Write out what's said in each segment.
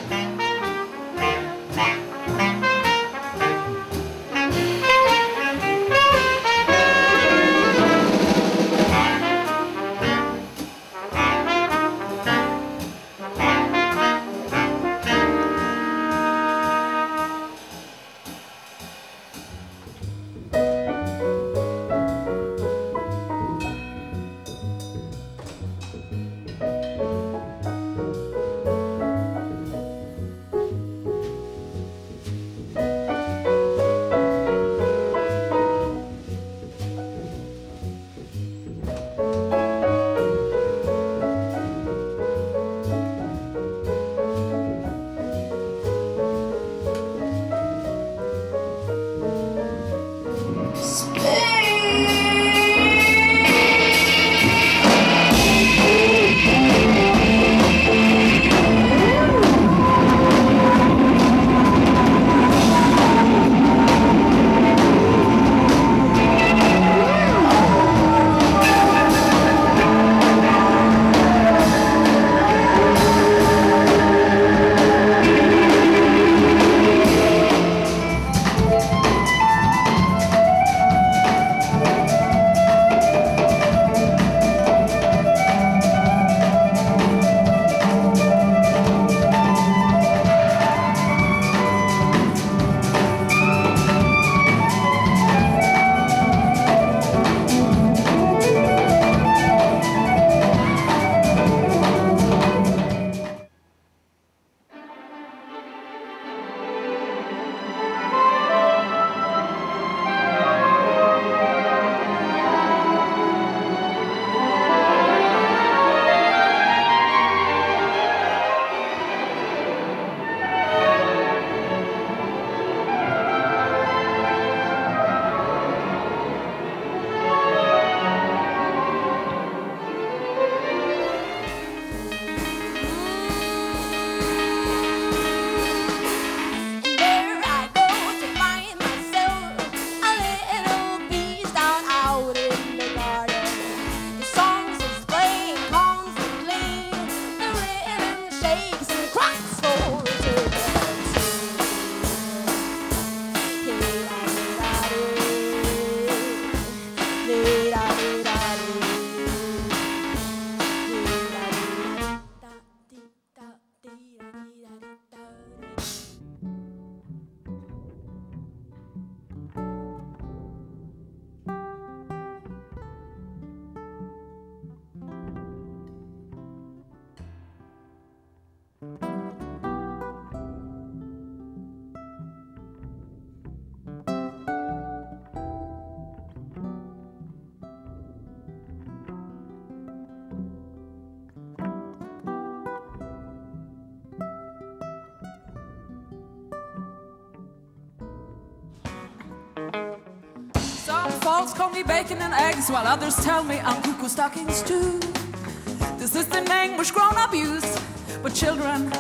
Folks call me bacon and eggs, while others tell me I'm cuckoo stockings too. This is the name which grown-up use, but children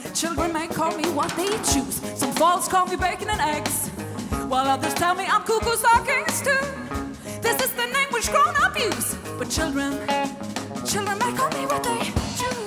may call me what they choose. Some folks call me bacon and eggs, while others tell me I'm cuckoo stockings too. This is the name which grown-up use, but children may call me what they choose.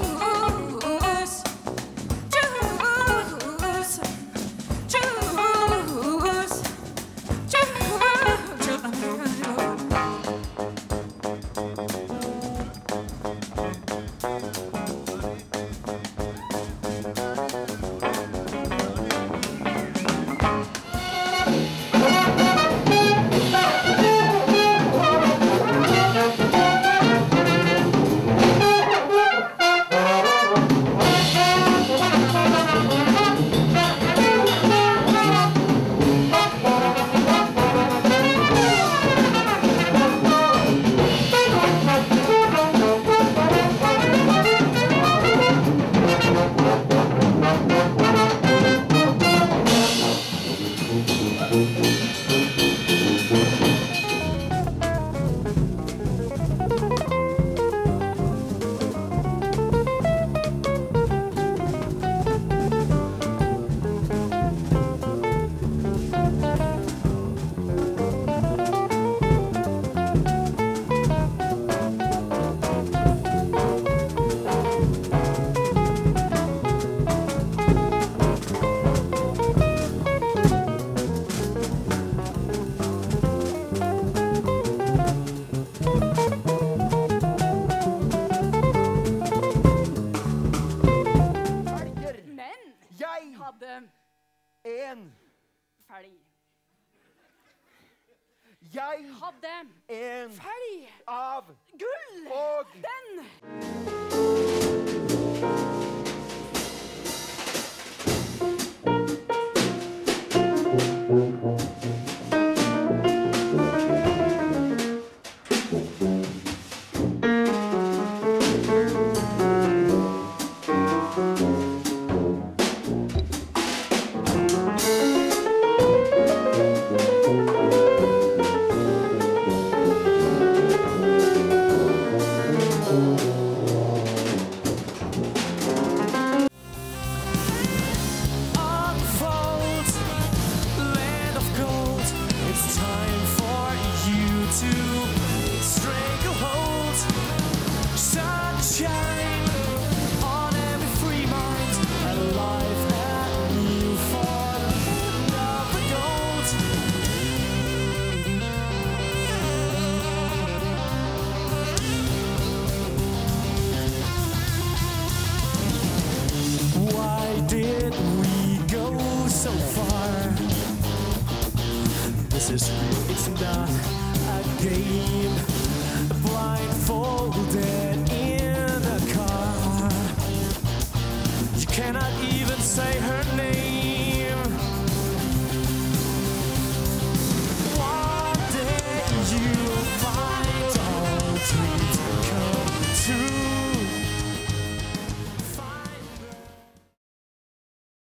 hadde en. felg. Jeg Hadde en felg. av Gull. og Den. Unfold, land of gold. It's time for you to strike a hold. Sunshine on every free mind. A life that new form of the gold. Why did we go so far? This is real, it's not a game. Blindfolded in a car. You cannot even say her name.